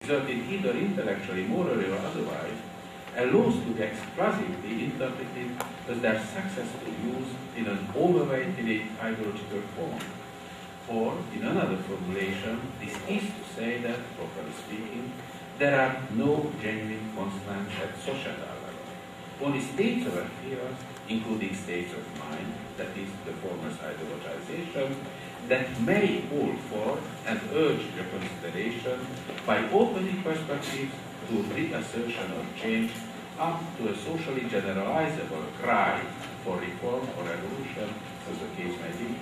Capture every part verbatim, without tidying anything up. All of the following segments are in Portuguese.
resulted either intellectually, morally, or otherwise, allows to be explicitly interpreted as their successful use in an overweighted ideological form. Or, in another formulation, this is to say that, properly speaking, there are no genuine constants at societal level. Only states of affairs, including states of mind, that is, the former's ideologization, that may call for and urge reconsideration by opening perspectives to reassertion or change up to a socially generalizable cry for reform or revolution, as the case may be.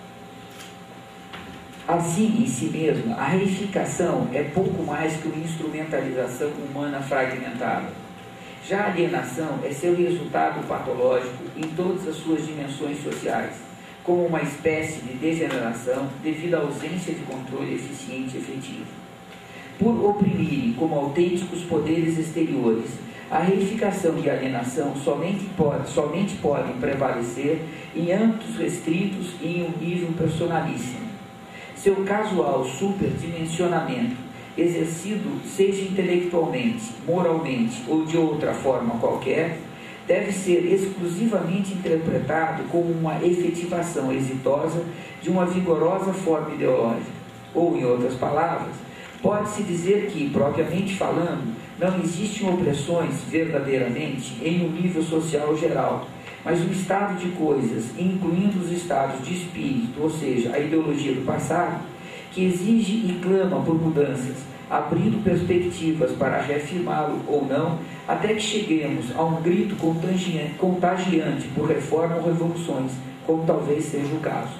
Assim, em si mesma, a reificação é pouco mais que uma instrumentalização humana fragmentada. Já a alienação é seu resultado patológico em todas as suas dimensões sociais, como uma espécie de degeneração devido à ausência de controle eficiente e efetivo. Por oprimirem como autênticos poderes exteriores, a reificação e a alienação somente, pode, somente podem prevalecer em âmbitos restritos e em um nível personalíssimo. Seu casual superdimensionamento, exercido seja intelectualmente, moralmente ou de outra forma qualquer, deve ser exclusivamente interpretado como uma efetivação exitosa de uma vigorosa forma ideológica. Ou, em outras palavras, pode-se dizer que, propriamente falando, não existem opressões verdadeiramente em um nível social geral, mas um estado de coisas, incluindo os estados de espírito, ou seja, a ideologia do passado, que exige e clama por mudanças, abrindo perspectivas para reafirmá-lo ou não, até que cheguemos a um grito contagiante por reforma ou revoluções, como talvez seja o caso.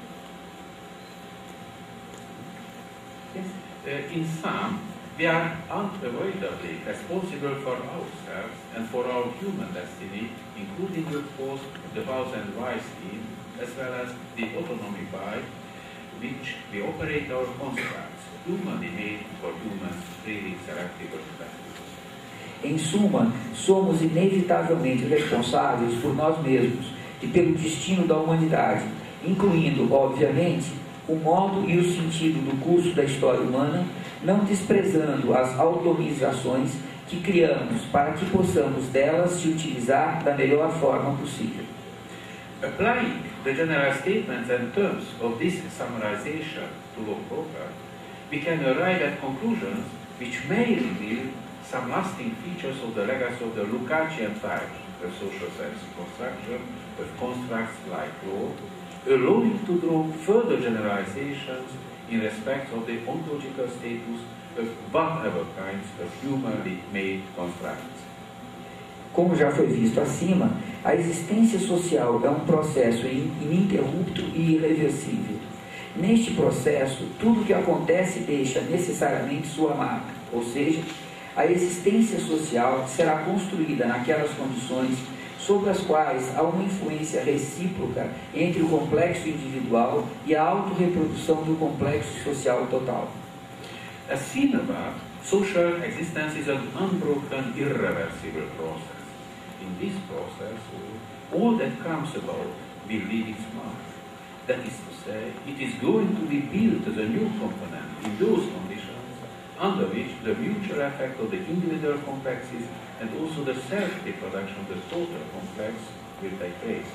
Uh, in sum, we are unavoidably responsible for ourselves and for our human destiny, including the post, the vows and rights scheme, as well as the autonomy by which we operate our constructs, humanly made for humans, freely selective or compatible. Em suma, somos inevitavelmente responsáveis por nós mesmos e pelo destino da humanidade, incluindo, obviamente, o modo e o sentido do curso da história humana, não desprezando as autorizações que criamos para que possamos delas se utilizar da melhor forma possível. Applying the general statements and terms of this summarization to law proper, we can arrive at conclusions which may reveal some lasting features of the legacy of the Lukácsian type of social science construction of constructs like law, allowing to draw further generalizations in respect of the ontological status of whatever kinds of humanly made constructs. Como já foi visto acima, a existência social é um processo ininterrupto e irreversível. Neste processo, tudo que acontece deixa necessariamente sua marca, ou seja, a existência social será construída naquelas condições sobre as quais há uma influência recíproca entre o complexo individual e a autorreprodução do complexo social total. As seen above, social existence is an unbroken, irreversible process. In this process, all that comes about will leave its mark. That is to say, it is going to be built as a new component in those conditions under which the mutual effect of the individual complexes and also the self-reproduction of the total complex will take place.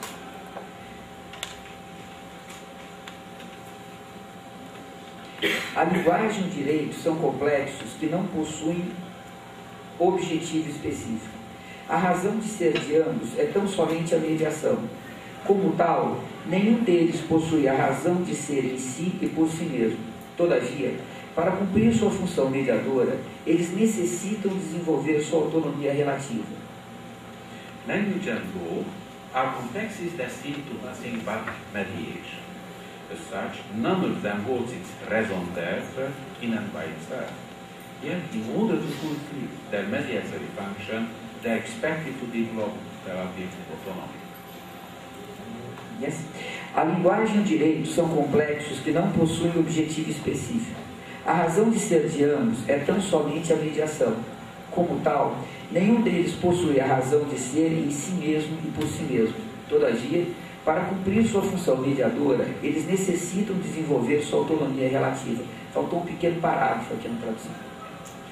A linguagem e o direito são complexos que não possuem objetivo específico. A razão de ser de ambos é tão somente a mediação. Como tal, nenhum deles possui a razão de ser em si e por si mesmo. Todavia, para cumprir sua função mediadora, eles necessitam desenvolver sua autonomia relativa. Language and law are complexes destined to nothing but mediation. As such, none of them holds its raison d'être in and by itself. Yet, in order to fulfill their mediatory function, they are expected to develop relative autonomy. Yes. A linguagem e o direito são complexos que não possuem objetivo específico. A razão de ser de ambos é tão somente a mediação. Como tal, nenhum deles possui a razão de ser em si mesmo e por si mesmo. Todavia, para cumprir sua função mediadora, eles necessitam desenvolver sua autonomia relativa. Faltou um pequeno parágrafo aqui na tradução.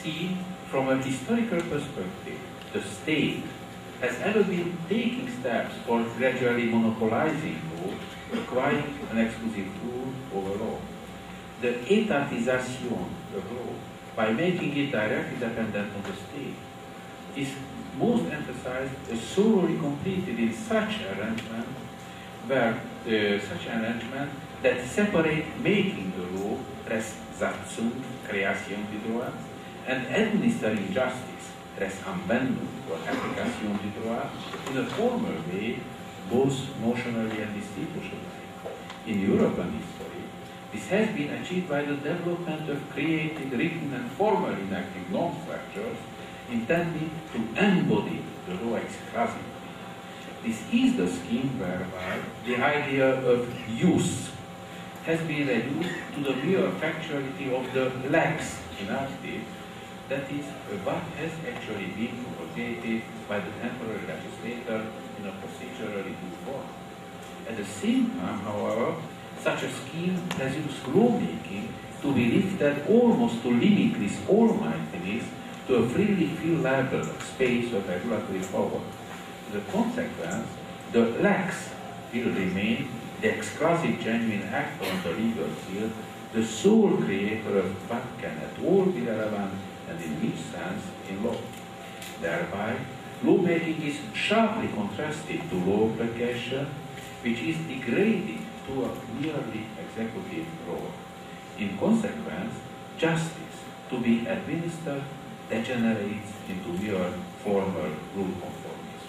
see from a historical perspective, the state has ever been taking steps for gradually monopolizing law, acquiring an exclusive rule over law. The étatisation of law, by making it directly dependent on the state, is most emphasized as solely completed in such arrangement, where uh, such arrangement that separate making the law, res satzung, création du droit, and administering justice, res anwendung or application du droit, in a formal way, both notionally and institutionally. In European history, this has been achieved by the development of created, written, and formally enacted norm structures intended to embody the law exclusively. This is the scheme whereby the idea of use has been reduced to the mere factuality of the lex enacted, that is, what has actually been promulgated by the temporary legislator in a procedurally due form. At the same time, however, such a scheme presumes lawmaking to be lifted almost to limitless almightiness, to a freely fillable space of regulatory power. The consequence, the lex will remain the exclusive genuine actor on the legal field, the sole creator of what can at all be relevant and in which sense in law. Thereby, lawmaking is sharply contrasted to law application, which is degraded to a merely executive role. In consequence, justice to be administered degenerates into mere formal rule conformism.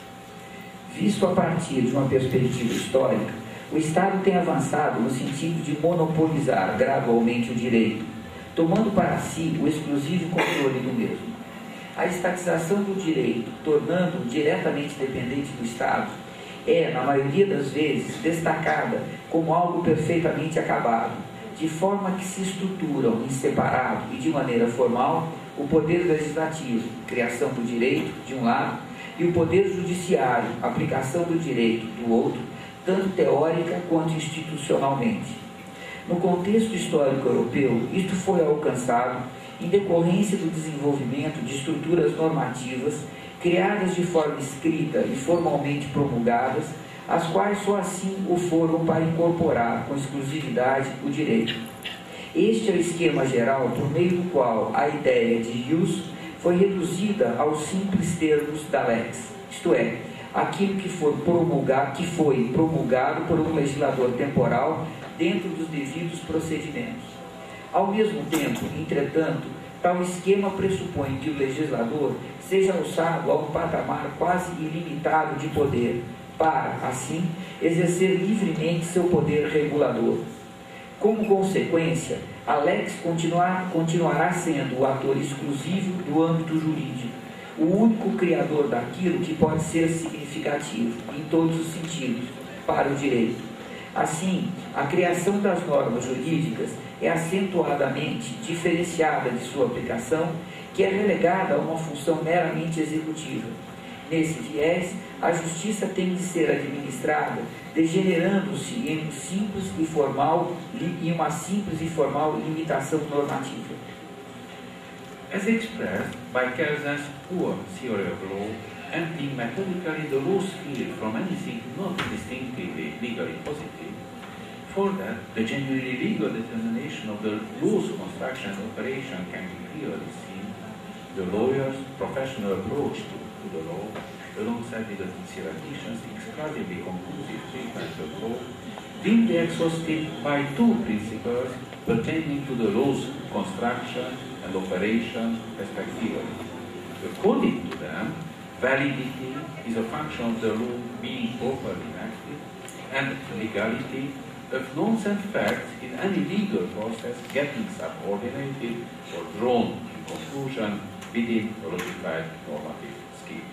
Visto a partir de uma perspectiva histórica, o Estado tem avançado no sentido de monopolizar gradualmente o direito, tomando para si o exclusivo controle do mesmo. A estatização do direito, tornando-o diretamente dependente do Estado, é, na maioria das vezes, destacada como algo perfeitamente acabado, de forma que se estruturam em separado e de maneira formal o poder legislativo, criação do direito, de um lado, e o poder judiciário, aplicação do direito, do outro, tanto teórica quanto institucionalmente. No contexto histórico europeu, isto foi alcançado em decorrência do desenvolvimento de estruturas normativas criadas de forma escrita e formalmente promulgadas, as quais só assim o foram para incorporar com exclusividade o direito. Este é o esquema geral por meio do qual a ideia de ius foi reduzida aos simples termos da lex, isto é, aquilo que foi promulgado, que foi promulgado por um legislador temporal dentro dos devidos procedimentos. Ao mesmo tempo, entretanto, tal esquema pressupõe que o legislador seja alçado a um patamar quase ilimitado de poder, para, assim, exercer livremente seu poder regulador. Como consequência, a lex continuar, continuará sendo o ator exclusivo do âmbito jurídico, o único criador daquilo que pode ser significativo, em todos os sentidos, para o direito. Assim, a criação das normas jurídicas é acentuadamente diferenciada de sua aplicação, que é relegada a uma função meramente executiva. Nesse viés, a justiça tem de ser administrada, degenerando-se em um simples e formal em uma simples e formal limitação normativa. As expressed by Kelsen's poor theory of law, emptying methodically the law sphere from anything not distinctively legally positive, for that the genuinely legal determination of the law's construction and operation can be clearly seen, the lawyer's professional approach to, to the law, alongside with the theoretician's exclusively conclusive treatment of law, being exhausted by two principles pertaining to the law's construction and operation respectively. According to them, validity is a function of the law being properly enacted, and legality of nonsense facts in any legal process getting subordinated or drawn in conclusion within a logified normative scheme.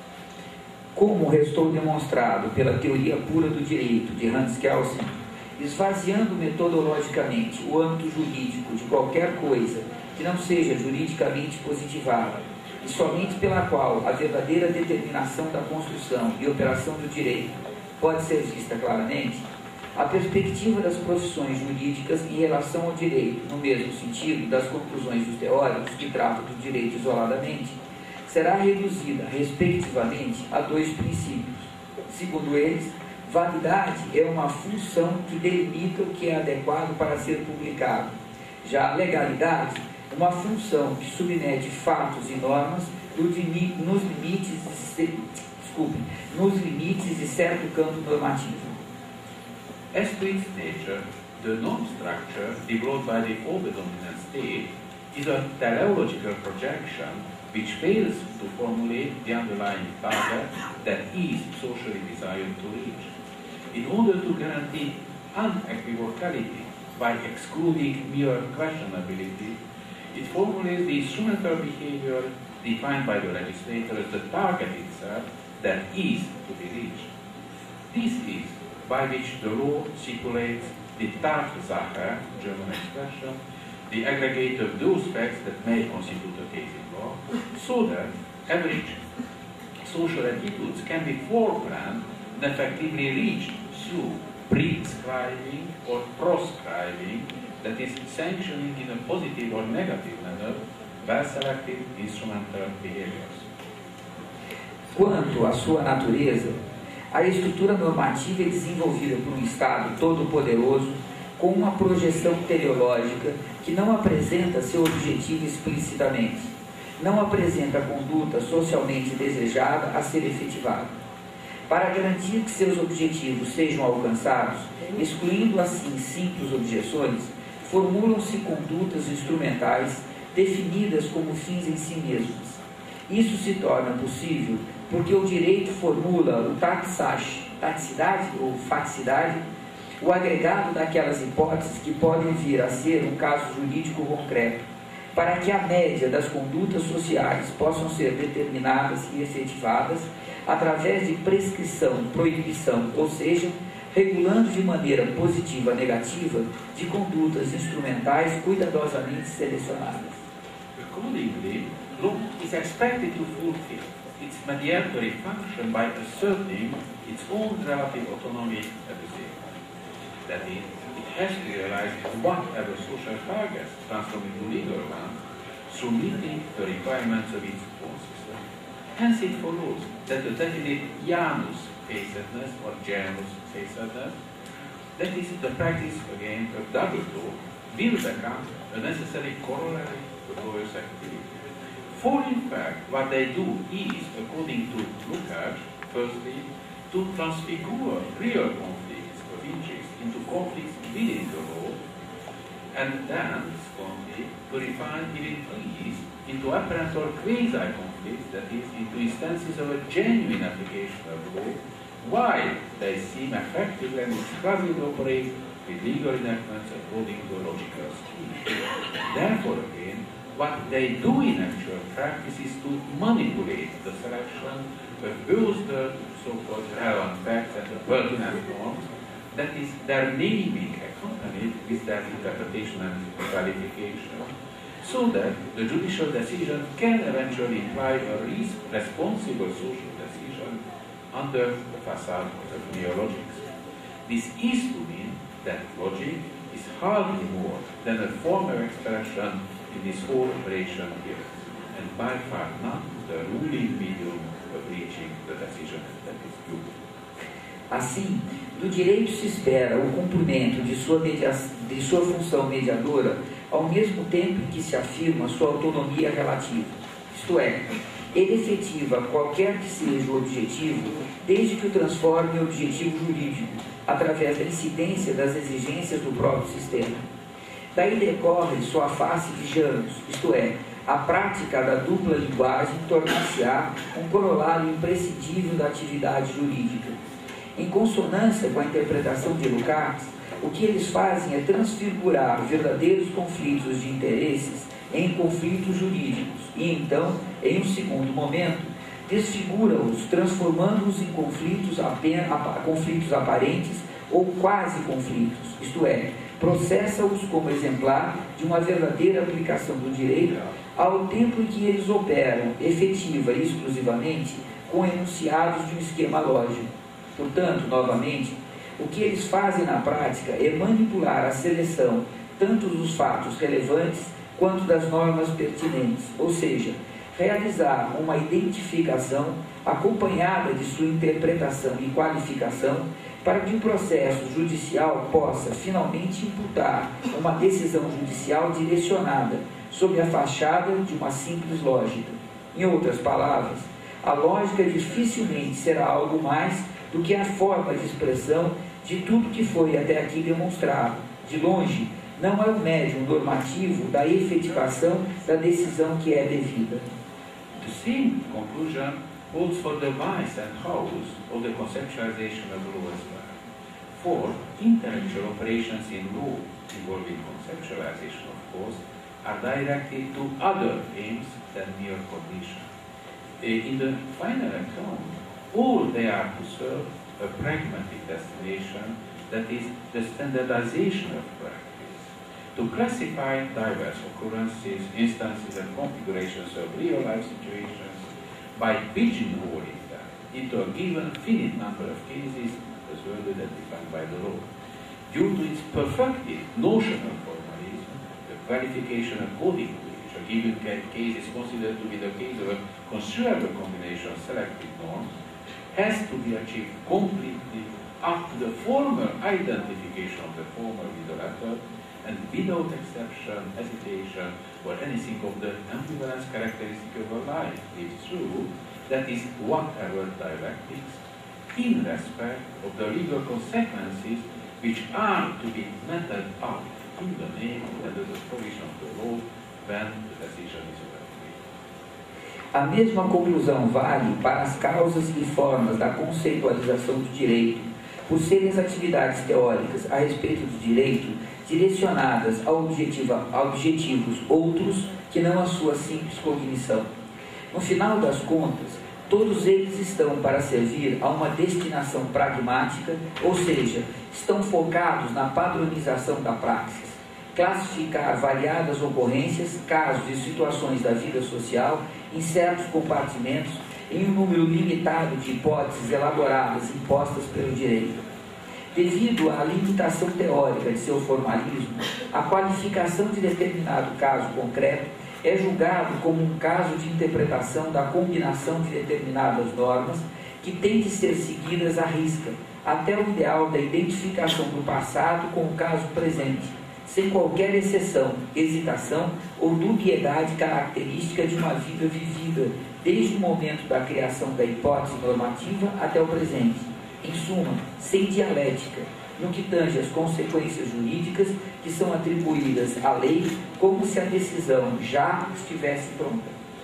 Como restou demonstrado pela teoria pura do direito de Hans Kelsen, esvaziando metodologicamente o âmbito jurídico de qualquer coisa que não seja juridicamente positivada, e somente pela qual a verdadeira determinação da construção e operação do direito pode ser vista claramente, a perspectiva das profissões jurídicas em relação ao direito, no mesmo sentido das conclusões dos teóricos que tratam do direito isoladamente, será reduzida, respectivamente, a dois princípios. Segundo eles, validade é uma função que delimita o que é adequado para ser publicado. Já legalidade, uma função que submete fatos e normas nos limites, desculpe, nos limites de certo campo normativo. As to its nature, the norm structure developed by the over-dominant state is a teleological projection which fails to formulate the underlying target that is socially desired to reach. In order to guarantee unequivocality by excluding mere questionability, it formulates the instrumental behavior defined by the legislator as the target itself that is to be reached. This is by which the law stipulates the Tatsache, German expression, the aggregate of those facts that may constitute a case in law, so that average social attitudes can be foreplanned and effectively reached through prescribing or proscribing, that is, sanctioning in a positive or negative manner, well-selected instrumental behaviors. Quanto à sua natureza, a estrutura normativa é desenvolvida por um Estado todo-poderoso com uma projeção teleológica que não apresenta seu objetivo explicitamente, não apresenta a conduta socialmente desejada a ser efetivada. Para garantir que seus objetivos sejam alcançados, excluindo assim simples objeções, formulam-se condutas instrumentais definidas como fins em si mesmas. Isso se torna possível porque o direito formula o taxage, taxicidade ou faticidade, o agregado daquelas hipóteses que podem vir a ser um caso jurídico concreto, para que a média das condutas sociais possam ser determinadas e efetivadas através de prescrição, proibição, ou seja, regulando de maneira positiva ou negativa de condutas instrumentais cuidadosamente selecionadas. Accordingly, law is expected to fulfill its mediatory function by asserting its own relative autonomy at the same time. That is, it has to realize whatever social targets transform into legal ones through meeting the requirements of its own system. Hence it follows that the definite Janus facedness or Janus facedness, that is the practice again of double law, will become a necessary corollary to lawyers' activity. For in fact, what they do is, according to Lukács, firstly, to transfigure real conflicts of interest into conflicts within the law, and then, secondly, to refine even these into apparent or quasi-conflicts, that is, into instances of a genuine application of law, while they seem effectively and exclusively operate with legal enactments according to a logical scheme. Therefore, again, what they do in actual practice is to manipulate the selection of both the so-called relevant facts and the pertinent norms, that is, their naming accompanied with their interpretation and qualification, so that the judicial decision can eventually imply a responsible social decision under the facade of neologics. This is to mean that logic is hardly more than a formal expression in this whole operation here, and by far not the ruling medium of reaching the decision that is due. Assim, do direito se espera o cumprimento de sua, media... de sua função mediadora, ao mesmo tempo em que se afirma sua autonomia relativa, isto é, ele efetiva qualquer que seja o objetivo, desde que o transforme em objetivo jurídico, através da incidência das exigências do próprio sistema. Daí decorre sua face de Janus, isto é, a prática da dupla linguagem tornar-se-á um corolário imprescindível da atividade jurídica. Em consonância com a interpretação de Lukács, o que eles fazem é transfigurar verdadeiros conflitos de interesses em conflitos jurídicos e então, em um segundo momento, desfigura-os, transformando-os em conflitos, apenas, conflitos aparentes ou quase conflitos, isto é, processa-os como exemplar de uma verdadeira aplicação do direito ao tempo em que eles operam efetiva e exclusivamente com enunciados de um esquema lógico. Portanto, novamente, O que eles fazem na prática é manipular a seleção tanto dos fatos relevantes quanto das normas pertinentes, ou seja, realizar uma identificação acompanhada de sua interpretação e qualificação para que o processo judicial possa finalmente imputar uma decisão judicial direcionada sob a fachada de uma simples lógica. Em outras palavras, a lógica dificilmente será algo mais do que a forma de expressão de tudo que foi até aqui demonstrado. De longe, não é o médium normativo da efetivação da decisão que é devida. The same conclusion holds for the whys and hows of the conceptualization of law as well. For intellectual operations in law involving conceptualization, of course, are directed to other aims than mere cognition. In the final account, all they are to serve a pragmatic destination, that is, the standardization of practice, to classify diverse occurrences, instances and configurations of real-life situations by pigeonholing them into a given finite number of cases as well as defined by the law. Due to its perfected notional formalism, the qualification according to which a given case is considered to be the case of a construable combination of selected norms has to be achieved completely up to the former identification of the former with the latter, and without exception, hesitation, or anything of the ambivalence characteristic of a life is true, that is, whatever dialectics, in respect of the legal consequences which are to be meted out in the name and as a provision of the law when the decision is made. A mesma conclusão vale para as causas e formas da conceitualização do direito, por serem as atividades teóricas a respeito do direito direcionadas a, objetiva, a objetivos outros que não a sua simples cognição. No final das contas, todos eles estão para servir a uma destinação pragmática, ou seja, estão focados na padronização da praxis, classificar variadas ocorrências, casos e situações da vida social em certos compartimentos em um número limitado de hipóteses elaboradas impostas pelo direito. Devido à limitação teórica de seu formalismo, a qualificação de determinado caso concreto é julgado como um caso de interpretação da combinação de determinadas normas que tem de ser seguidas à risca, até o ideal da identificação do passado com o caso presente, sem qualquer exceção, hesitação ou dubiedade característica de uma vida vivida, desde o momento da criação da hipótese normativa até o presente. Em suma, sem dialética, no que tange às consequências jurídicas que são atribuídas à lei, como se a decisão já estivesse pronta.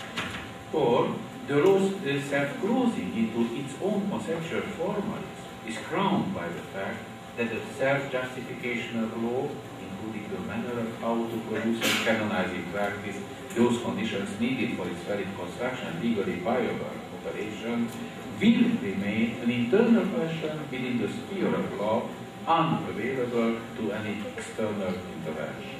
For the law self-closing into its own conceptual formalism is crowned by the fact that the self-justification of law, including the manner of how to produce and canonize in practice those conditions needed for its valid construction and legally viable operation, will remain an internal question within the sphere of law, unavailable to any external intervention.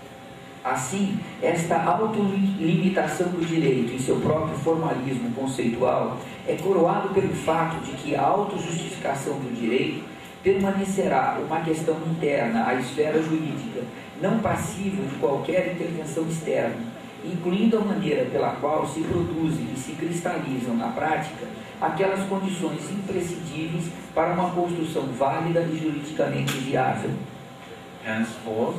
Assim, esta autolimitação do direito em seu próprio formalismo conceitual é coroado pelo fato de que a autojustificação do direito permanecerá uma questão interna à esfera jurídica, não passível de qualquer intervenção externa, incluindo a maneira pela qual se produzem e se cristalizam na prática aquelas condições imprescindíveis para uma construção válida e juridicamente viável. Henceforth,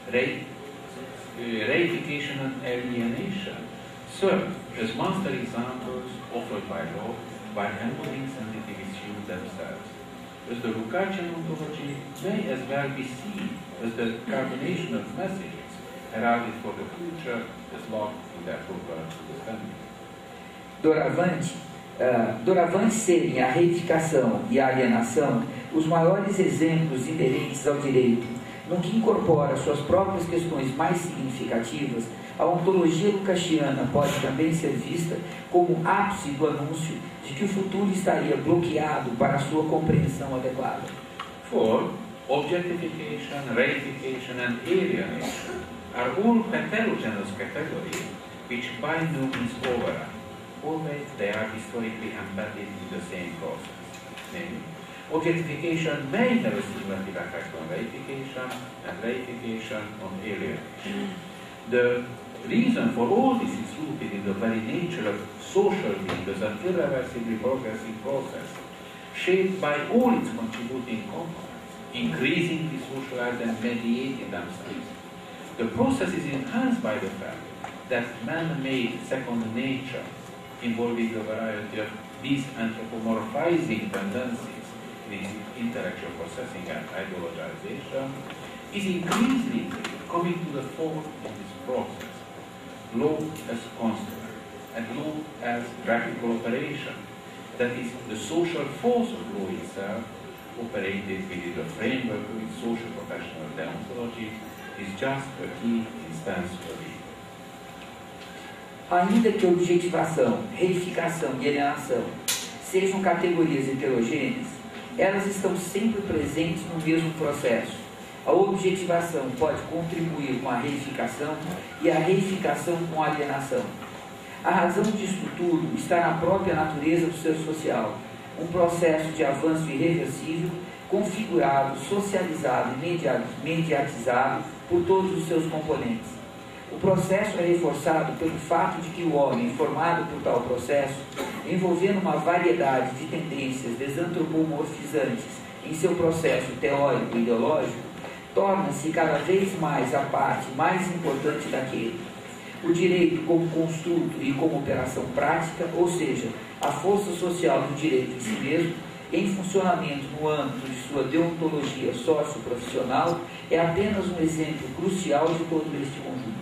reification and alienation serve as master examples offered by law by handling sensitive issues themselves. As the Lukácsian ontology may as well be seen as the carbonation of messages heralded for the future as locked in their proper understanding. Doravante, uh, doravante serem a reificação e a alienação os maiores exemplos inerentes ao direito, no que incorpora suas próprias questões mais significativas, a ontologia lukácsiana pode também ser vista como ápice do anúncio de que o futuro estaria bloqueado para a sua compreensão adequada. For objectification, reification and alienation are all heterogeneous categories which by no means overlap. Always they are historically embedded in the same process. Namely, Objectification may have a stimulative effect on reification, and reification on alienation. The reason for all this is rooted in the very nature of social being as an irreversibly progressing process, shaped by all its contributing components, increasingly socialized and mediating themselves. The process is enhanced by the fact that man-made second nature, involving a variety of these anthropomorphizing tendencies in its intellectual processing and ideologization, is increasingly coming to the fore in this process. Law as construct, and law as practical operation, that is, the social force of law itself, operated within the framework of its social professional deontology, is just a key instance of it. Ainda que objetivação, reificação e alienação sejam categorias heterogêneas, elas estão sempre presentes no mesmo processo. A objetivação pode contribuir com a reificação e a reificação com a alienação. A razão disso tudo está na própria natureza do ser social, um processo de avanço irreversível, configurado, socializado e mediatizado por todos os seus componentes. O processo é reforçado pelo fato de que o homem, formado por tal processo, envolvendo uma variedade de tendências desantropomorfizantes em seu processo teórico e ideológico, torna-se cada vez mais a parte mais importante daquele. O direito como construto e como operação prática, ou seja, a força social do direito em si mesmo, em funcionamento no âmbito de sua deontologia socioprofissional, é apenas um exemplo crucial de todo este conjunto.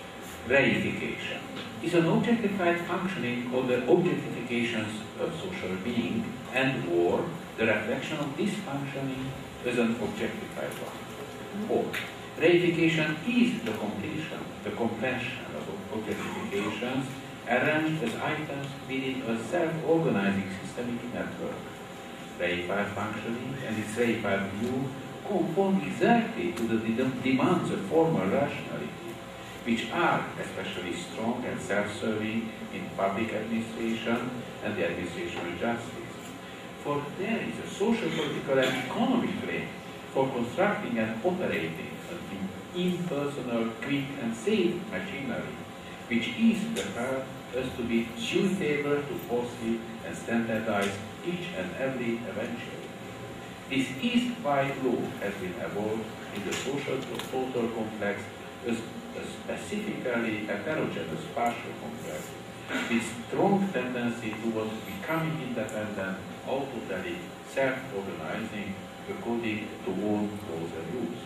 Reification is an objectified functioning of the objectifications of social being, and or the reflection of this functioning as an objectified one. Or, reification is the completion, the completion of objectifications arranged as items within a self-organizing systemic network. Reified functioning and its reified view conform exactly to the de demands of formal rationality, which are especially strong and self-serving in public administration and the administration of justice. For there is a social, political, and economic frame for constructing and operating an impersonal, quick, and safe machinery, which is prepared as to be suitable to foresee and standardize each and every eventuality. This is why law has been evolved in the social total complex as a specifically heterogeneous partial complex, with strong tendency towards becoming independent, autocratic, self-organizing according to all laws and rules.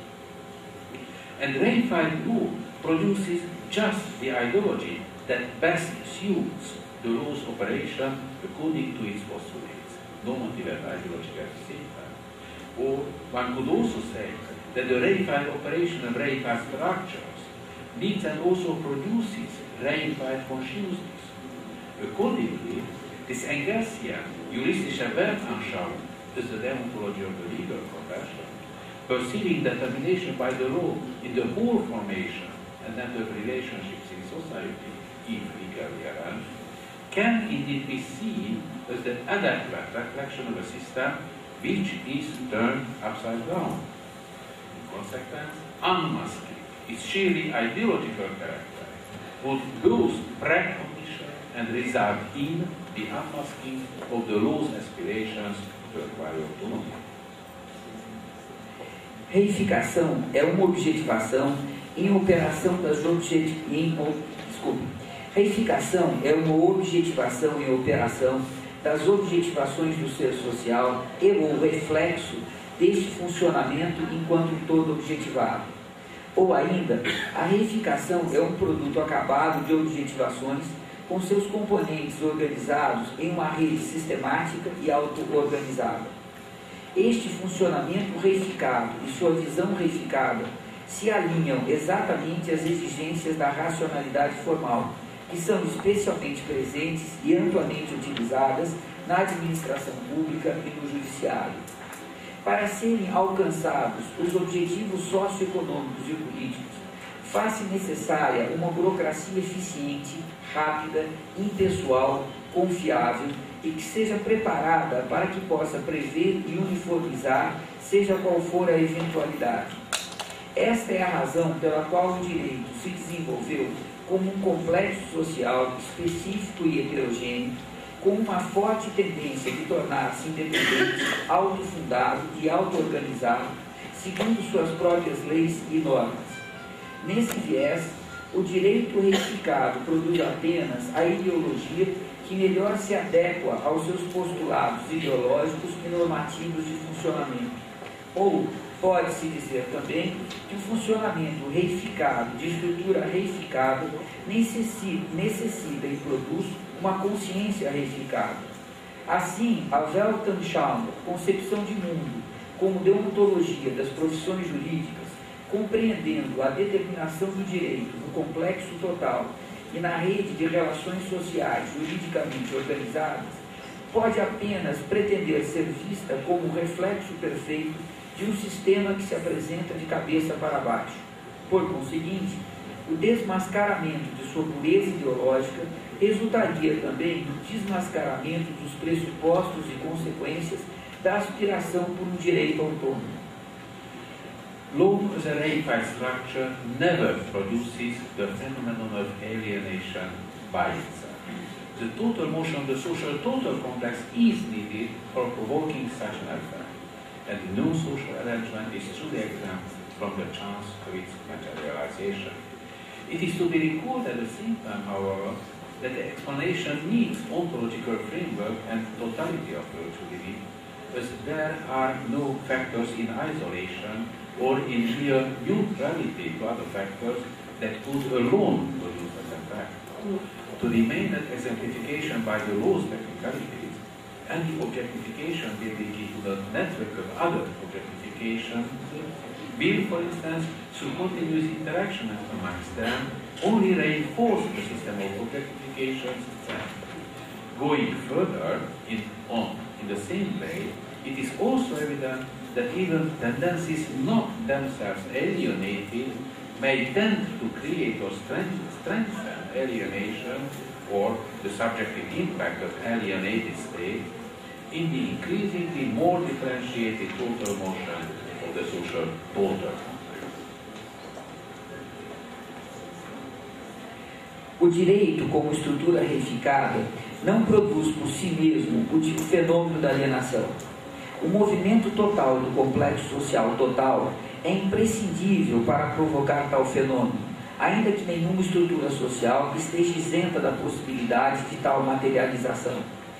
And reified law produces just the ideology that best suits the law's operation according to its postulates, normative and ideological at the same time. Or one could also say that the reified operation of reified structures needs and also produces reified consciousness. Accordingly, this Engelsian juristische Weltanschauung is the deontology of the legal profession, perceiving determination by the law in the whole formation and then the relationships in society, if legally arranged, can indeed be seen as the adequate reflection of a system which is turned upside down. In consequence, unmasking its sheerly ideological character would both precognition and result in the unmasking of the law's aspirations to acquire autonomy. Reificação é uma objetivação em operação das objeti em, desculpe. Reificação é uma objetivação em operação das objetivações do ser social e o reflexo deste funcionamento enquanto todo objetivado. Ou ainda, a reificação é um produto acabado de objetivações com seus componentes organizados em uma rede sistemática e auto-organizada. Este funcionamento reificado e sua visão reificada se alinham exatamente às exigências da racionalidade formal, que são especialmente presentes e amplamente utilizadas na administração pública e no judiciário. Para serem alcançados os objetivos socioeconômicos e políticos faz-se necessária uma burocracia eficiente, rápida, impessoal, confiável e que seja preparada para que possa prever e uniformizar, seja qual for a eventualidade. Esta é a razão pela qual o direito se desenvolveu como um complexo social específico e heterogêneo, com uma forte tendência de tornar-se independente, autofundado e auto-organizado, segundo suas próprias leis e normas. Nesse viés, o direito reificado produz apenas a ideologia que melhor se adequa aos seus postulados ideológicos e normativos de funcionamento. Ou, pode-se dizer também que o funcionamento reificado, de estrutura reificada, necessita, necessita e produz uma consciência reificada. Assim, a Weltanschauung, concepção de mundo, como deontologia das profissões jurídicas, compreendendo a determinação do direito no complexo total e na rede de relações sociais juridicamente organizadas, pode apenas pretender ser vista como o reflexo perfeito de um sistema que se apresenta de cabeça para baixo. Por conseguinte, o desmascaramento de sua pureza ideológica resultaria também no desmascaramento dos pressupostos e consequências da aspiração por um direito autônomo. Law as a reified structure never produces the phenomenon of alienation by itself. The total motion of the social total complex is needed for provoking such an effect, and no social arrangement is truly exempt from the chance of its materialization. It is to be recalled at the same time, however, that the explanation needs ontological framework and totality of virtue living, as there are no factors in isolation or in mere neutrality to other factors that could alone produce that effect. To remain at exemplification by the law's technicalities, and the objectification building into the network of other objectifications, will, for instance, through continuous interaction amongst them, only reinforce the system of objectifications itself. Going further, in, on, in the same way, it is also evident that even tendencies not themselves alienated may tend to create or strengthen alienation or the subjective impact of alienated state in the increasingly more differentiated total motion of the social total. O direito, como estrutura reificada, não produz por si mesmo o fenômeno da alienação. O movimento total do complexo social total é imprescindível para provocar tal fenômeno, ainda que nenhuma estrutura social esteja isenta da possibilidade de tal materialização.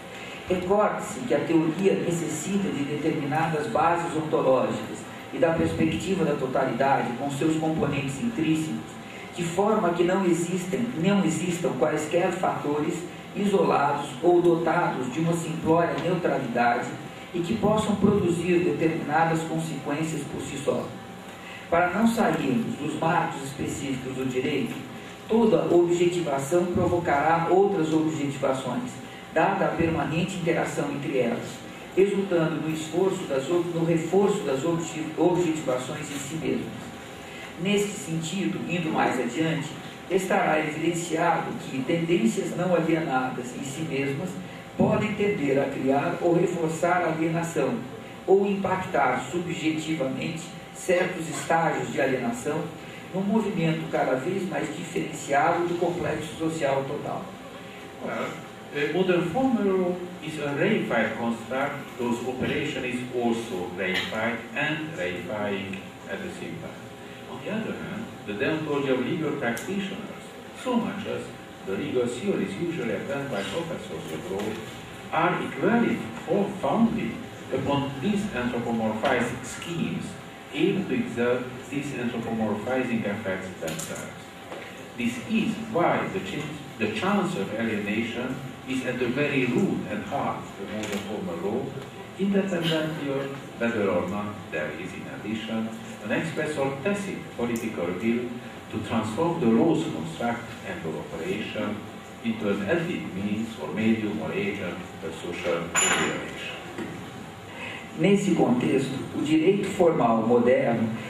Recorde-se que a teoria necessita de determinadas bases ontológicas e da perspectiva da totalidade com seus componentes intrínsecos, de forma que não existem, não existam quaisquer fatores isolados ou dotados de uma simplória neutralidade e que possam produzir determinadas consequências por si só. Para não sairmos dos marcos específicos do direito, toda objetivação provocará outras objetivações, dada a permanente interação entre elas, resultando no esforço das, no reforço das objetivações em si mesmas. Nesse sentido, indo mais adiante, estará evidenciado que tendências não alienadas em si mesmas podem tender a criar ou reforçar a alienação, ou impactar subjetivamente certos estágios de alienação num movimento cada vez mais diferenciado do complexo social total. Well, the modern formal is a reified construct whose operation is also reified and reifying at the same time. On the other hand, the deontology of legal practitioners, so much as the legal theories usually advanced by professors of law, are equally founded upon these anthropomorphized schemes able to exert these anthropomorphizing effects themselves. This is why the, ch the chance of alienation is at the very root and heart of modern formal law, independently of whether or not there is, in addition, an express or tacit political will to transform the law's construct and of operation into an added means or medium or agent of social alienation. Nesse contexto, o direito formal moderno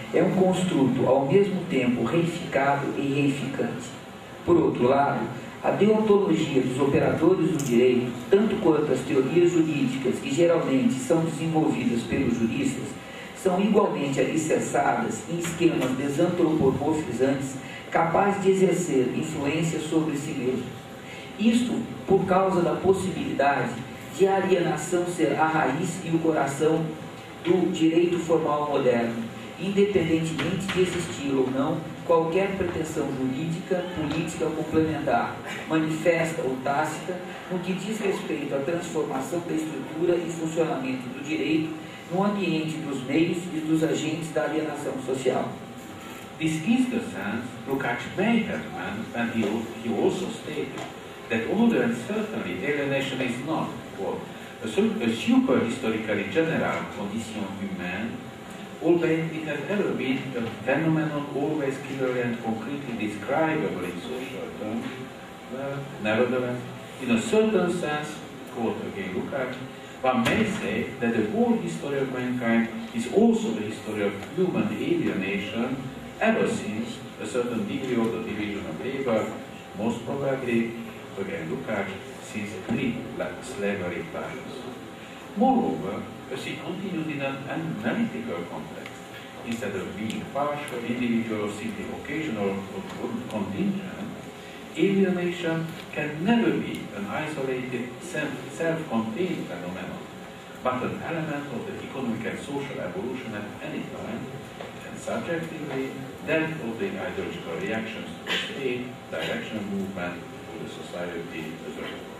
é um construto ao mesmo tempo reificado e reificante. Por outro lado, a deontologia dos operadores do direito, tanto quanto as teorias jurídicas que geralmente são desenvolvidas pelos juristas, são igualmente alicerçadas em esquemas desantropomorfizantes capazes de exercer influência sobre si mesmos. Isto por causa da possibilidade de a alienação ser a raiz e o coração do direito formal moderno, independentemente de existir ou não qualquer pretensão jurídica, política complementar, manifesta ou tácita, no que diz respeito à transformação da estrutura e funcionamento do direito no ambiente dos meios e dos agentes da alienação social. This is the sense Lukács made and he, he also stated that order and certainly alienation is not, quote, a, a super-historically general condition humaine, albeit it has ever been a phenomenon always clearly and concretely describable in social terms. Well, nevertheless, in a certain sense, quote again Lukács, one may say that the whole history of mankind is also the history of human alienation ever since a certain degree of the division of labor, most probably, again Lukács, since pre-slavery times. Moreover, as he continued in an analytical context, instead of being partial, individual, or simply occasional or contingent, alienation can never be an isolated, self-contained phenomenon, but an element of the economic and social evolution at any time, and subjectively, that of the ideological reactions to the state, direction of movement, to the society as a whole.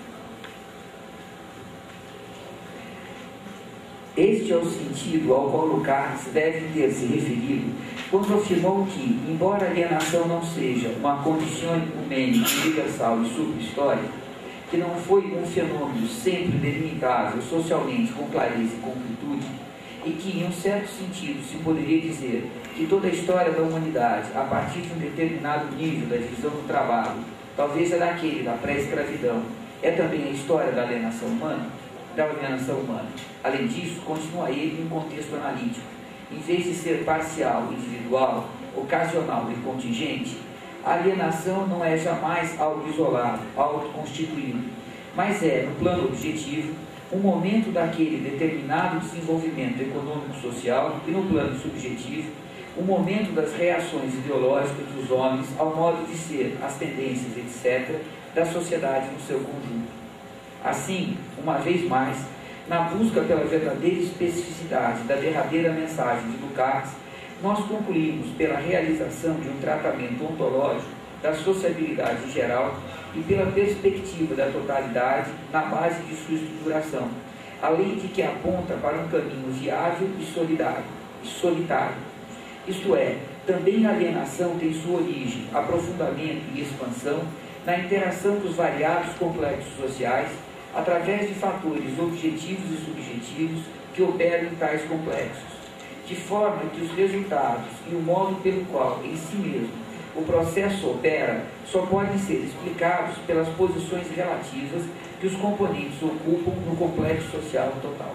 Este é o sentido ao qual Lukács deve ter se referido quando afirmou que, embora a alienação não seja uma condição ecumênica, universal e subhistórica, que não foi um fenômeno sempre delimitável socialmente com clareza e concretude, e que, em um certo sentido, se poderia dizer que toda a história da humanidade, a partir de um determinado nível da divisão do trabalho, talvez é daquele da pré-escravidão, é também a história da alienação humana, da alienação humana. Além disso, continua ele em um contexto analítico. Em vez de ser parcial, individual, ocasional e contingente, a alienação não é jamais algo isolado, autoconstituído, mas é, no plano objetivo, um momento daquele determinado desenvolvimento econômico-social e, no plano subjetivo, um momento das reações ideológicas dos homens ao modo de ser, as tendências, etcétera, da sociedade no seu conjunto. Assim, uma vez mais, na busca pela verdadeira especificidade da derradeira mensagem de Lukács, nós concluímos pela realização de um tratamento ontológico da sociabilidade em geral e pela perspectiva da totalidade na base de sua estruturação, além de que aponta para um caminho viável e solidário, e solitário. Isto é, também a alienação tem sua origem, aprofundamento e expansão na interação dos variados complexos sociais através de fatores objetivos e subjetivos que operam em tais complexos, de forma que os resultados e o modo pelo qual, em si mesmo, o processo opera só podem ser explicados pelas posições relativas que os componentes ocupam no complexo social total.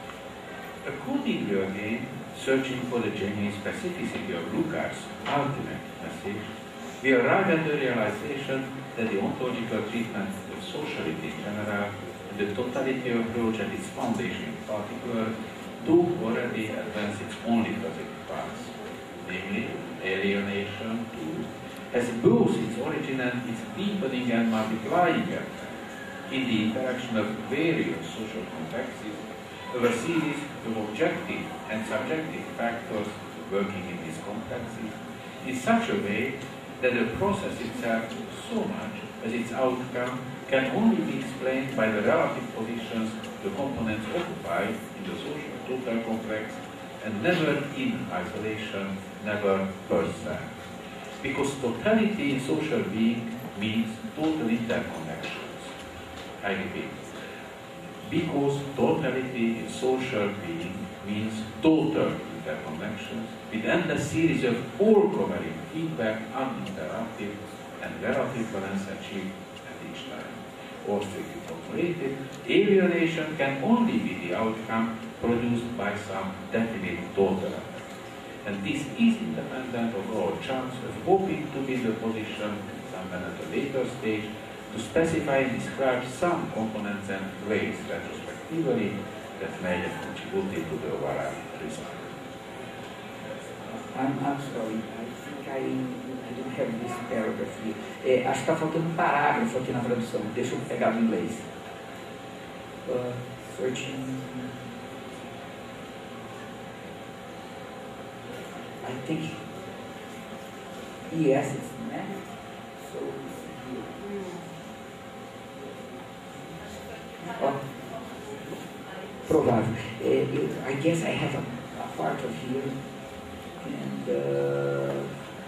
Accordingly, again, searching for the genuine specificity of Lukács' ultimate message, we arrive at the realization that the ontological treatment of sociality in general, and the totality approach at its foundation in particular, do already advance its only positive path, namely, alienation too, has both its origin and its deepening and multiplying effect in the interaction of various social complexes of a series of objective and subjective factors working in these complexes in such a way that the process itself, so much as its outcome, can only be explained by the relative positions the components occupy in the social total complex, and never in isolation, never per se. Because totality in social being means total interconnections. I repeat, because totality in social being means total interconnections with endless series of all-covering feedback, uninterrupted, and relative balance achieved at each time. Or strictly formulated, alienation can only be the outcome produced by some definite total effect. And this is independent of our chance of hoping to be in the position, sometime at a later stage, to specify and describe some components and ways retrospectively that may have contributed to the overall result. I'm, I'm sorry, I think I, I don't have this paragraph here. É, acho que está faltando um parágrafo aqui na tradução. Deixa eu pegar no inglês. Uh, searching. I think, yes, it's, né? So, oh, provável. Uh, I guess I have a, a part of here, and uh,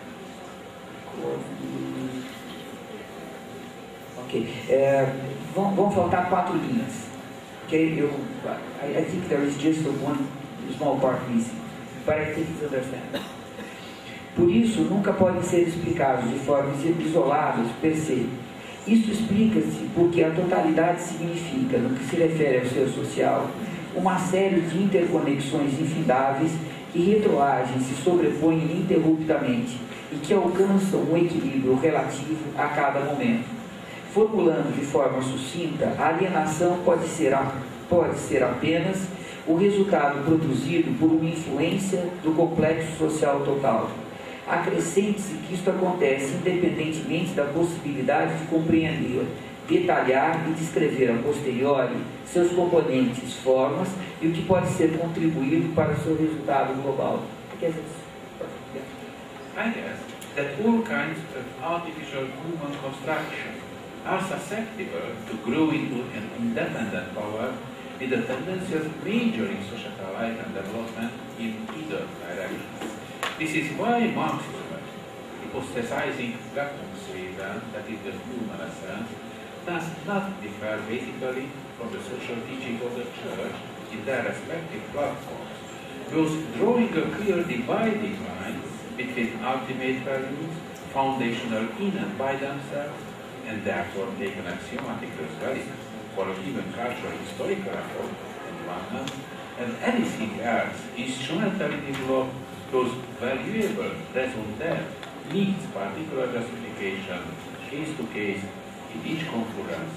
ok. Uh, vão, vão faltar quatro linhas. Okay, eu, I, I think there is just one small part missing. But I think it's understandable. Por isso, nunca podem ser explicados de formas isoladas per se. Isso explica-se porque a totalidade significa, no que se refere ao ser social, uma série de interconexões infindáveis que retroagem, se sobrepõem ininterruptamente e que alcançam um equilíbrio relativo a cada momento. Formulando de forma sucinta, a alienação pode ser, a, pode ser apenas o resultado produzido por uma influência do complexo social total. Acrescente-se que isto acontece independentemente da possibilidade de compreender, detalhar e descrever a posteriori seus componentes, formas e o que pode ser contribuído para o seu resultado global. I guess that all kinds of artificial human construction are susceptible to grow into an independent power with a tendency of majoring societal life and development in either direction. This is why Marxism, hypothesizing Gattungswesen, that is the human essence, does not differ basically from the social teaching of the Church in their respective platforms, thus drawing a clear dividing line between ultimate values, foundational in and by themselves, and therefore take an axiomatic value for a given cultural historical effort on the one hand, and anything else instrumentally developed those valuable raison d'être needs particular justification case to case in each concurrence.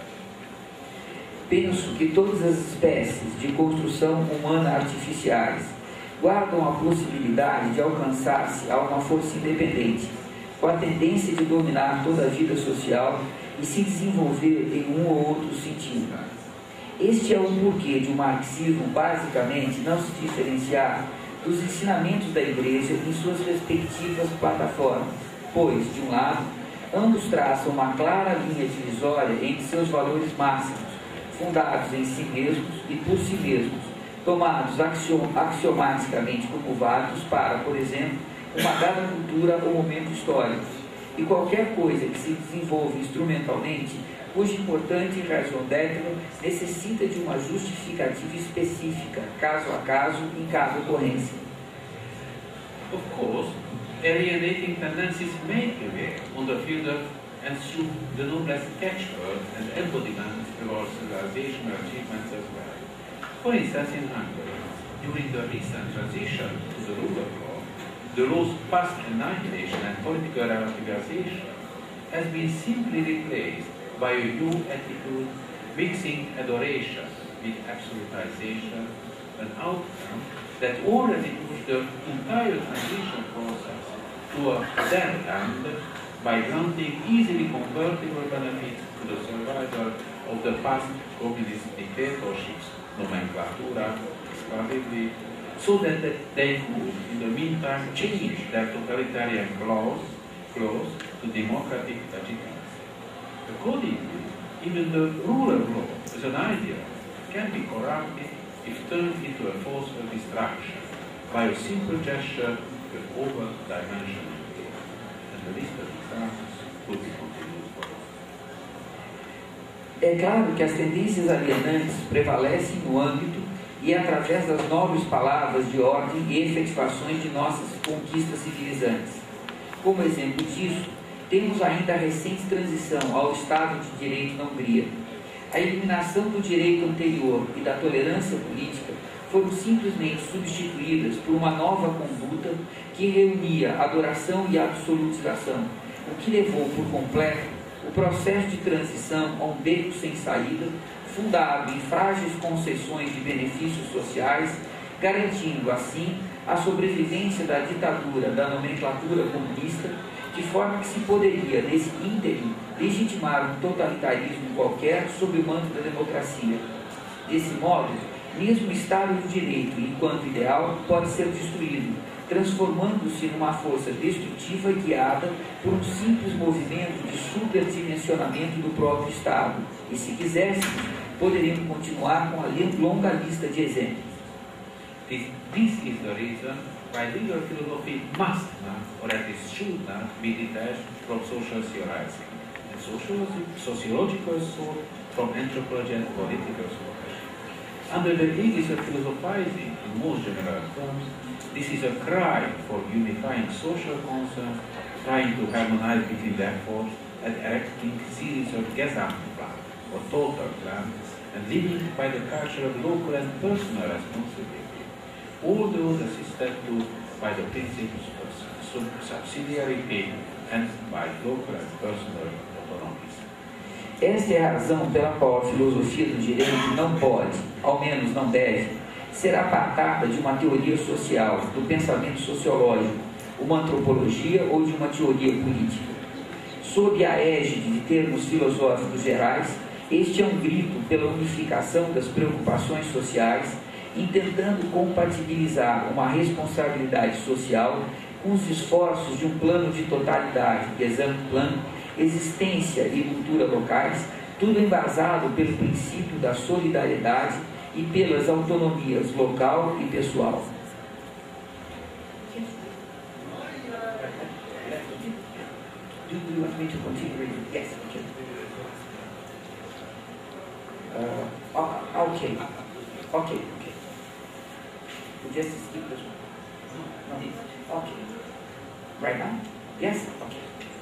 Penso que todas as espécies de construção humana artificiais guardam a possibilidade de alcançar-se a uma força independente, com a tendência de dominar toda a vida social e se desenvolver em um ou outro sentido. Este é o porquê de o marxismo basicamente não se diferenciar dos ensinamentos da Igreja em suas respectivas plataformas, pois, de um lado, ambos traçam uma clara linha divisória entre seus valores máximos, fundados em si mesmos e por si mesmos, tomados axiomaticamente como válidos para, por exemplo, uma dada cultura ou momento histórico, e qualquer coisa que se desenvolve instrumentalmente, cuja importante raison d'être necessita de uma justificativa específica, caso a caso, em cada ocorrência. Of course, alienating tendencies may prevail on the field of and through the noblest catchwords and embodiments of our civilizational achievements as well. For instance, in Hungary, during the recent transition to the rule of law, the law's past annihilation and political relativization has been simply replaced by a new attitude mixing adoration with absolutization, an outcome that already pushed the entire transition process to a dead end by granting easily convertible benefits to the survival of the past communist dictatorships, nomenclatura, exclusively, so that they could, in the meantime, change their totalitarian clause, clause to democratic legitimacy. Accordingly, even the rule of law as an idea can be corrupted if turned into a force for distraction by a simple gesture with over-dimensional gain. And the list of examples could be continued for us. É claro que as tendências alienantes prevalecem no âmbito e através das nobres palavras de ordem e efetivações de nossas conquistas civilizantes. Como exemplo disso, temos ainda a recente transição ao Estado de Direito na Hungria. A eliminação do direito anterior e da tolerância política foram simplesmente substituídas por uma nova conduta que reunia adoração e absolutização, o que levou por completo o processo de transição a um beco sem saída, fundado em frágeis concessões de benefícios sociais, garantindo assim a sobrevivência da ditadura da nomenclatura comunista, de forma que se poderia, nesse ínterim, legitimar um totalitarismo qualquer sob o manto da democracia. Desse modo, mesmo o Estado de Direito, enquanto ideal, pode ser destruído, transformando-se numa força destrutiva guiada por um simples movimento de superdimensionamento do próprio Estado. E, se quiséssemos, poderíamos continuar com a longa lista de exemplos. This, this is the reason why legal philosophy must, uh, or at least should, uh, be detached from social theorizing, and sociology, sociological thought from anthropology and political thought. Under the aegis of philosophizing, in most general terms, this is a cry for unifying social concerns, trying to harmonize between the efforts, and erecting series of Gesamtplan, or total plans, and living by the culture of local and personal responsibility. All those assisted to by the principles of subsidiarity and by local and personal autonomies. Esta é a razão pela qual a filosofia do direito não pode, ao menos não deve, ser apartada de uma teoria social, do pensamento sociológico, uma antropologia ou de uma teoria política. Sob a égide de termos filosóficos gerais, este é um grito pela unificação das preocupações sociais, intentando compatibilizar uma responsabilidade social com os esforços de um plano de totalidade, Gesamtplan, existência e cultura locais, tudo embasado pelo princípio da solidariedade e pelas autonomias local e pessoal. Do you want me to continue? Yes, okay. Uh, okay. Okay, okay. You just skip this one. No. Okay. Right now? Yes? Okay.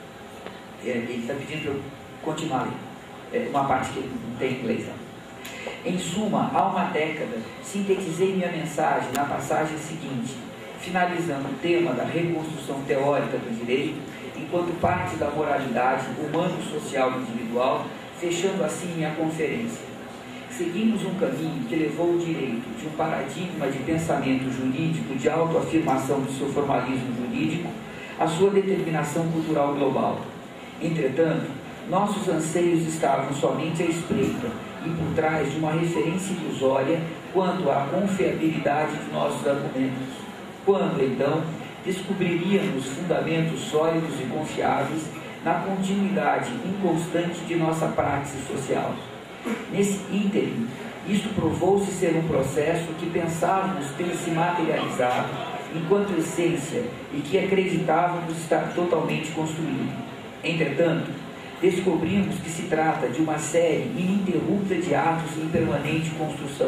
Ele está pedindo para eu continuar ali. É uma parte que não tem inglês. Não. Em suma, há uma década, sintetizei minha mensagem na passagem seguinte, finalizando o tema da reconstrução teórica do direito, enquanto parte da moralidade humano-social individual, fechando assim minha conferência. Seguimos um caminho que levou o direito de um paradigma de pensamento jurídico, de autoafirmação do seu formalismo jurídico, à sua determinação cultural global. Entretanto, nossos anseios estavam somente à espreita e por trás de uma referência ilusória quanto à confiabilidade de nossos argumentos. Quando, então, descobriríamos fundamentos sólidos e confiáveis na continuidade inconstante de nossa praxis social. Nesse ínterim, isto provou-se ser um processo que pensávamos ter se materializado enquanto essência e que acreditávamos estar totalmente construído. Entretanto, descobrimos que se trata de uma série ininterrupta de atos em permanente construção.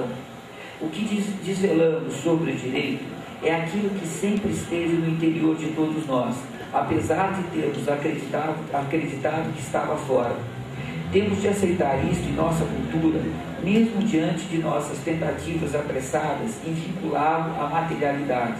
O que desvelamos sobre o direito é aquilo que sempre esteve no interior de todos nós, apesar de termos acreditado, acreditado que estava fora. Temos de aceitar isto em nossa cultura, mesmo diante de nossas tentativas apressadas em vinculá-lo à materialidade.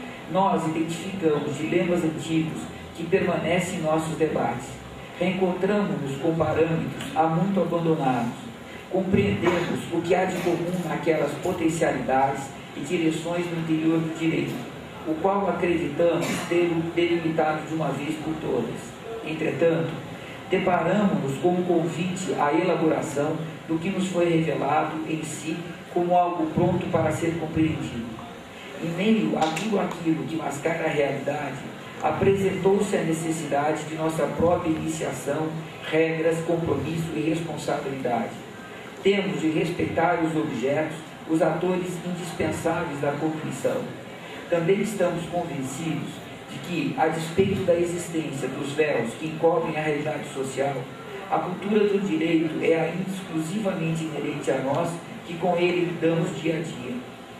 Nós identificamos dilemas antigos que permanecem em nossos debates. Reencontramos-nos com parâmetros há muito abandonados. Compreendemos o que há de comum naquelas potencialidades e direções no interior do direito, o qual acreditamos ter delimitado de uma vez por todas. Entretanto, deparamos-nos com um convite à elaboração do que nos foi revelado em si como algo pronto para ser compreendido. Em meio a tudo aquilo que mascara a realidade, apresentou-se a necessidade de nossa própria iniciação, regras, compromisso e responsabilidade. Temos de respeitar os objetos, os atores indispensáveis da cognição. Também estamos convencidos de que, a despeito da existência dos véus que encobrem a realidade social, a cultura do direito é ainda exclusivamente inerente a nós, que com ele lidamos dia a dia.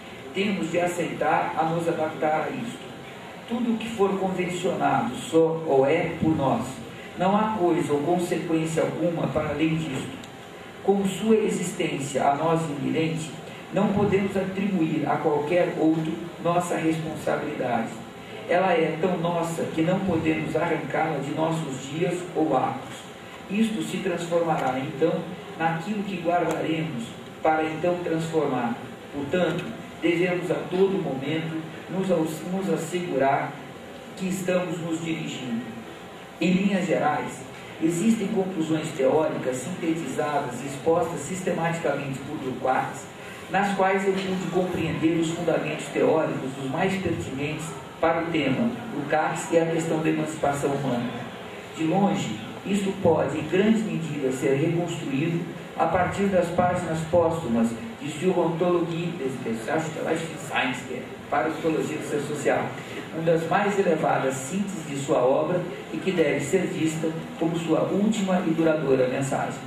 Temos de aceitar a nos adaptar a isto. Tudo o que for convencionado só ou é por nós. Não há coisa ou consequência alguma para além disto. Com sua existência a nós inerente, não podemos atribuir a qualquer outro nossa responsabilidade. Ela é tão nossa que não podemos arrancá-la de nossos dias ou atos. Isto se transformará, então, naquilo que guardaremos para então transformar. Portanto, devemos a todo momento nos, nos assegurar que estamos nos dirigindo. Em linhas gerais, existem conclusões teóricas sintetizadas e expostas sistematicamente por Lukács, nas quais eu pude compreender os fundamentos teóricos os mais pertinentes para o tema Lukács e a questão da emancipação humana. De longe, isto pode, em grande medida, ser reconstruído a partir das páginas póstumas de Sur Ontologie des Gesellschaftlichen Sciences, para a Ontologia do Ser Social, uma das mais elevadas sínteses de sua obra e que deve ser vista como sua última e duradoura mensagem.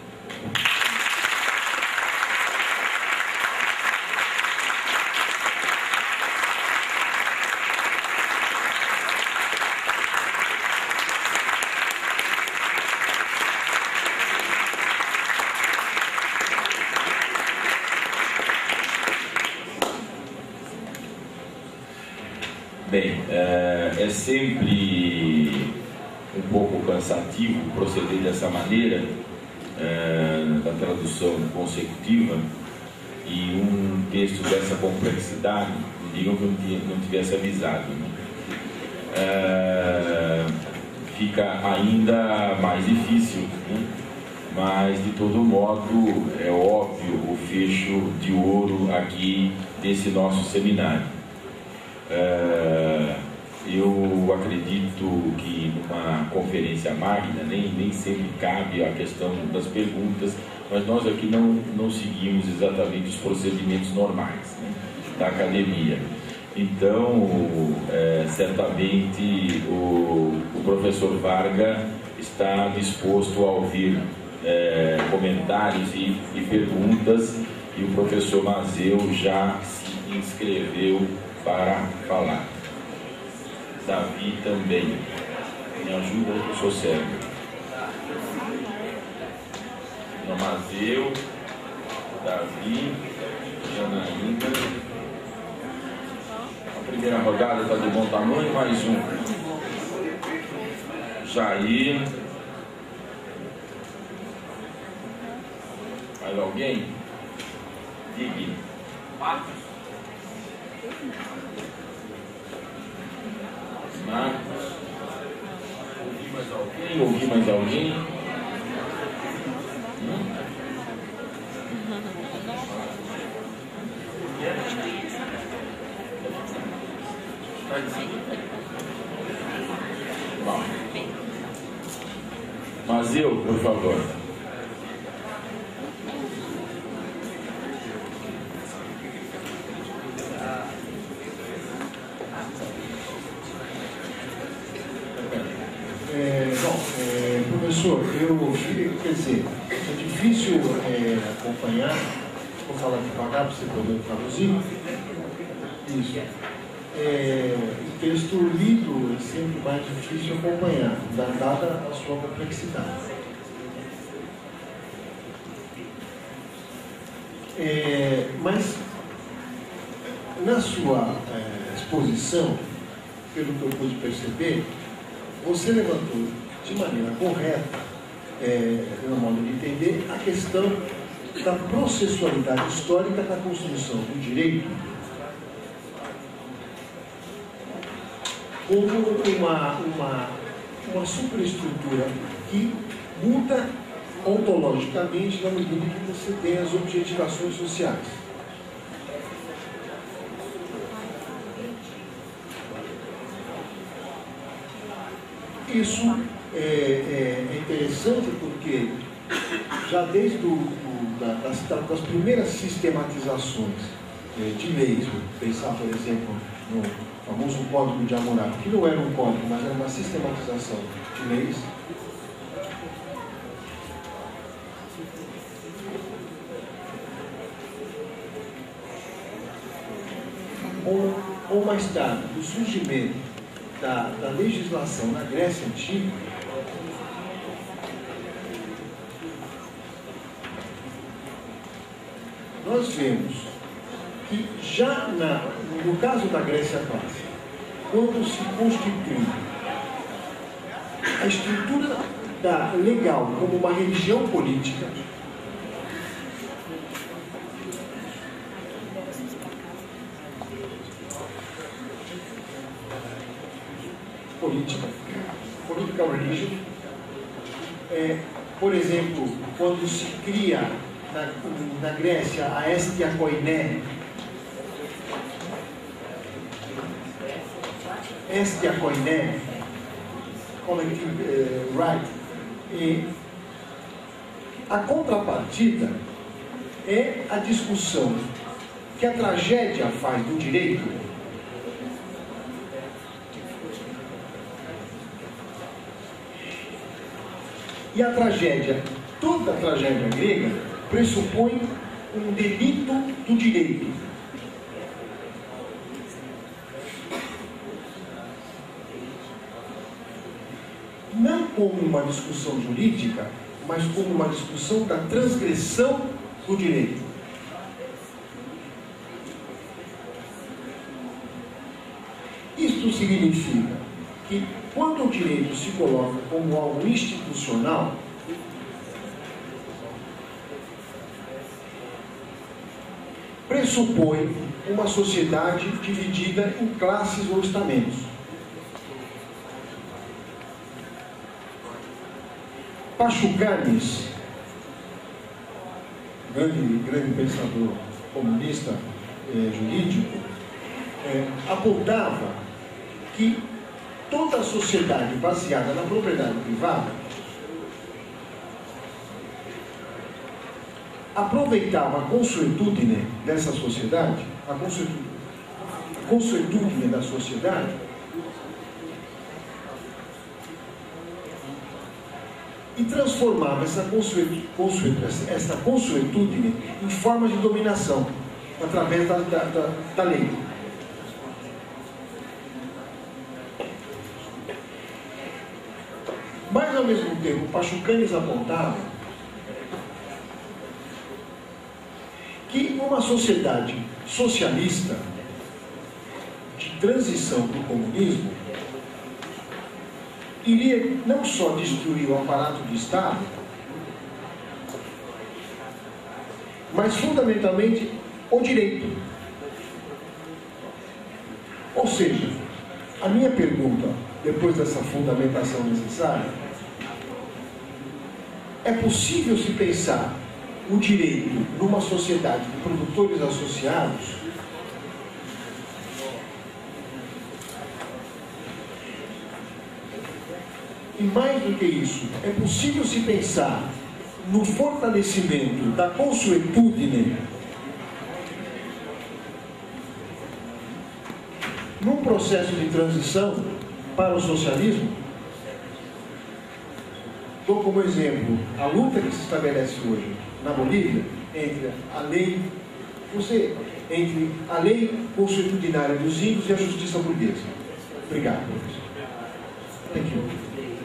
Bem, é sempre um pouco cansativo proceder dessa maneira, é, da tradução consecutiva, e um texto dessa complexidade, digam que eu não tivesse avisado, né? É, fica ainda mais difícil, né? Mas de todo modo é óbvio o fecho de ouro aqui desse nosso seminário. Uh, eu acredito que numa conferência magna nem, nem sempre cabe a questão das perguntas, mas nós aqui não, não seguimos exatamente os procedimentos normais, né, da academia. Então, é, certamente o, o professor Varga está disposto a ouvir é, comentários e, e perguntas, e o professor Mazeu já se inscreveu para falar. Davi também. Me ajuda, eu sou cego. Mazeu, Davi, Janaína. A primeira rodada está de bom tamanho, mais um. Jair. Mais alguém? Digno. Marcos. Marcos. Ouvi mais alguém? Ouvi mais alguém? Hum? Bom. Mazeu, por favor. É, bom, é, professor, eu, quer dizer, é difícil é, acompanhar, vou falar devagar para você poder traduzir. Isso. É, o texto lido é sempre mais difícil acompanhar, dada a sua complexidade. É, mas, na sua é, exposição, pelo que eu pude perceber, você levantou de maneira correta, é, no modo de entender, a questão da processualidade histórica da construção do direito como uma, uma, uma superestrutura que muda ontologicamente na medida que você tem as objetivações sociais. Isso é, é, é interessante porque já desde do, do, da, das, das primeiras sistematizações é, de leis, pensar, por exemplo, no famoso Código de Hammurabi, que não era um código, mas era uma sistematização de leis, ou, ou mais tarde, do surgimento da, da legislação na Grécia Antiga, nós vemos que já na, no caso da Grécia clássica, quando se constitui a estrutura da legal como uma religião política, política, political religion, é, por exemplo, quando se cria na, na Grécia a estia koiné, estia koiné, collective uh, right, e a contrapartida é a discussão que a tragédia faz do direito e a tragédia, toda a tragédia grega pressupõe um delito do direito. Não como uma discussão jurídica, mas como uma discussão da transgressão do direito. Isto significa que, quando o direito se coloca como algo institucional, pressupõe uma sociedade dividida em classes ou estamentos. Pachucanes, grande, grande pensador comunista eh, jurídico, eh, apontava que toda a sociedade baseada na propriedade privada aproveitava a consuetudine dessa sociedade, a consuetudine da sociedade, e transformava essa consuetudine, essa consuetudine em formas de dominação através da, da, da, da lei. Mas, ao mesmo tempo, Pachucanes apontava que uma sociedade socialista de transição para o comunismo iria não só destruir o aparato do Estado, mas fundamentalmente o direito. Ou seja, a minha pergunta, depois dessa fundamentação necessária, é possível se pensar o direito numa sociedade de produtores associados? E mais do que isso, é possível se pensar no fortalecimento da consuetudine num processo de transição para o socialismo? Dou como exemplo a luta que se estabelece hoje na Bolívia entre a lei, você, entre a lei consuetudinária dos índios e a justiça burguesa. Obrigado, professor. Thank you.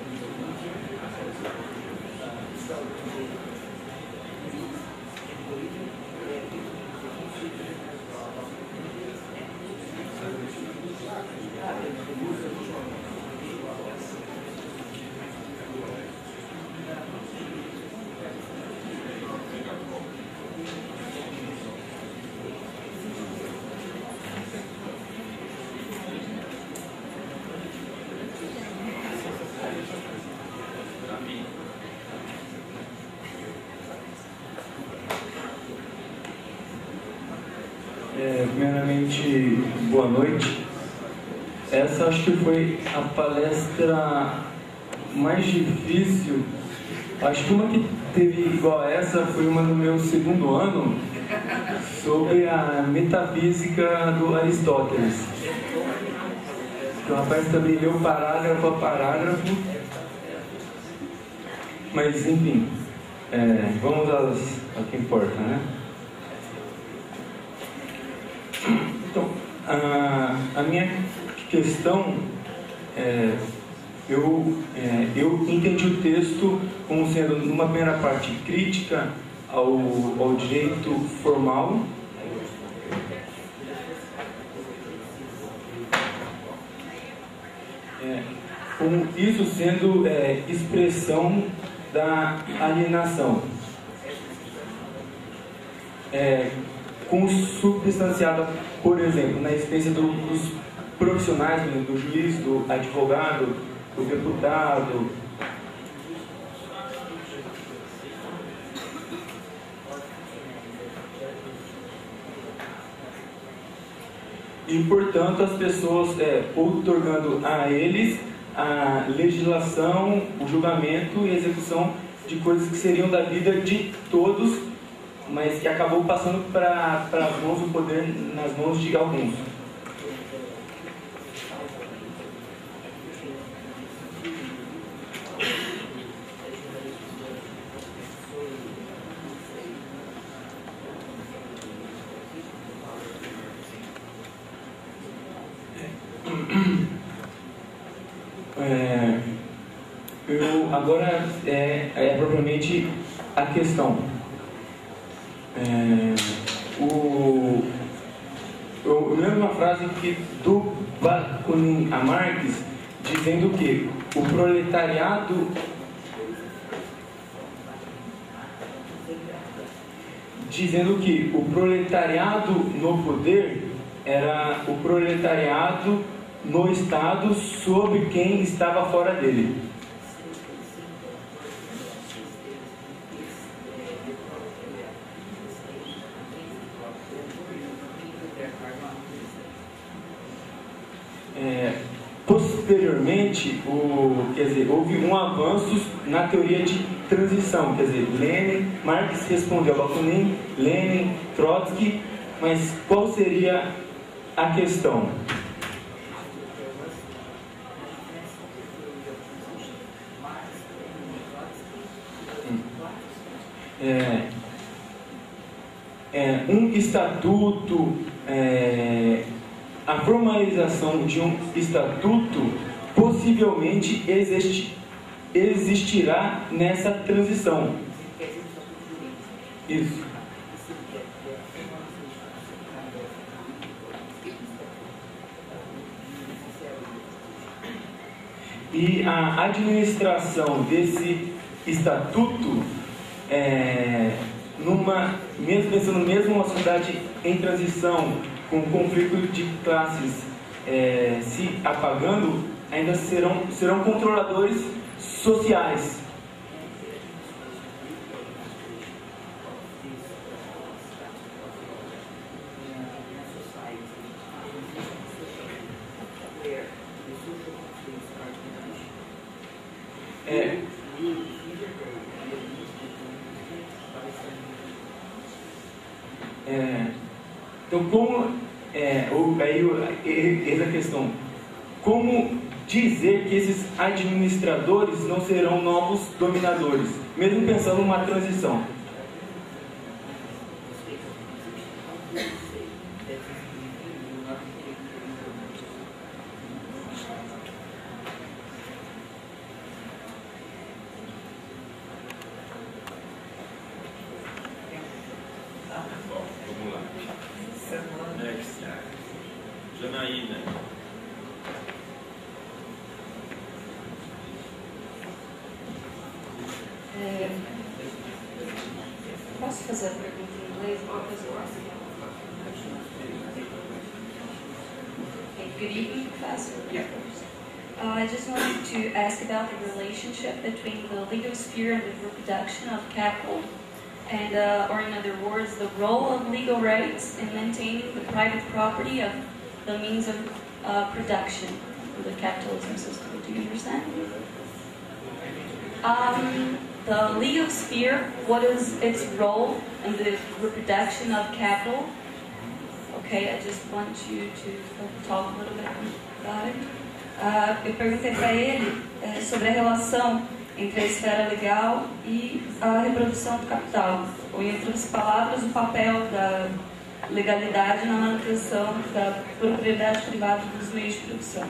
É, primeiramente, boa noite. Essa acho que foi a palestra mais difícil. Acho que uma que teve igual a essa foi uma no meu segundo ano, sobre a metafísica do Aristóteles. O rapaz também leu parágrafo a parágrafo. Mas, enfim, é, vamos às, ao que importa, né? Então, a, a minha questão é, eu, é, eu entendi o texto como sendo, numa primeira parte, crítica ao, ao direito formal, é, com isso sendo é, expressão da alienação, é, consubstanciada, por exemplo, na existência do, dos profissionais, do juiz, do advogado, do deputado. E, portanto, as pessoas é, outorgando a eles a legislação, o julgamento e a execução de coisas que seriam da vida de todos, mas que acabou passando para as mãos do poder, nas mãos de alguns. É, eu, agora é, é propriamente a questão. É, o, eu, eu lembro uma frase que, do Bakunin a Marx, dizendo que o proletariado dizendo que o proletariado no poder era o proletariado no Estado sobre quem estava fora dele. É, posteriormente, o, quer dizer, houve um avanço na teoria de transição, quer dizer, Lenin, Marx respondeu a Bakunin, Lenin, Trotsky, mas qual seria a questão? É, é, um estatuto, é, a formalização de um estatuto possivelmente existe, existirá nessa transição. Isso. E a administração desse estatuto, é, numa, mesmo pensando mesmo uma sociedade em transição, com conflito de classes é, se apagando, ainda serão, serão controladores sociais. É, é, então, como é, ou, aí, essa questão, como dizer que esses administradores não serão novos dominadores, mesmo pensando numa transição? Vamos lá. Next. Janaína. É, posso fazer a pergunta em inglês? Okay, good evening, Professor. Yeah. Uh, I just wanted to ask about the relationship between the legal sphere and the reproduction of capital, and, uh, or in other words, the role of legal rights in maintaining the private property of the means of uh, production of the capitalism system. Do you understand? Um, the legal sphere, what is its role in the reproduction of capital? Okay, I just want you to talk a little bit about it. Uh, eu perguntei para ele é, sobre a relação entre a esfera legal e a reprodução do capital, ou em outras palavras, o papel da legalidade na manutenção da propriedade privada dos meios de produção.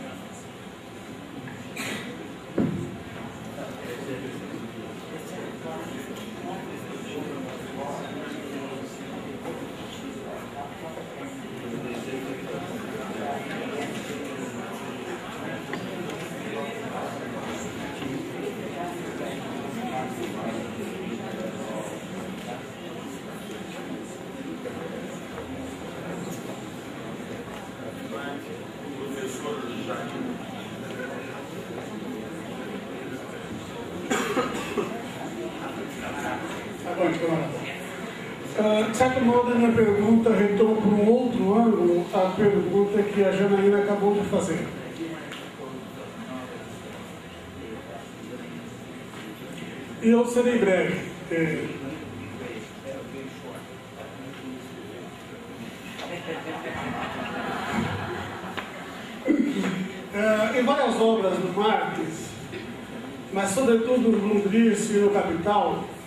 agora. Uh, de certo modo, a minha pergunta retoma por um outro ângulo a pergunta que a Janaína acabou de fazer. E eu serei breve. É... Uh, em várias obras do Marx, mas sobretudo no Luiz e no Capital,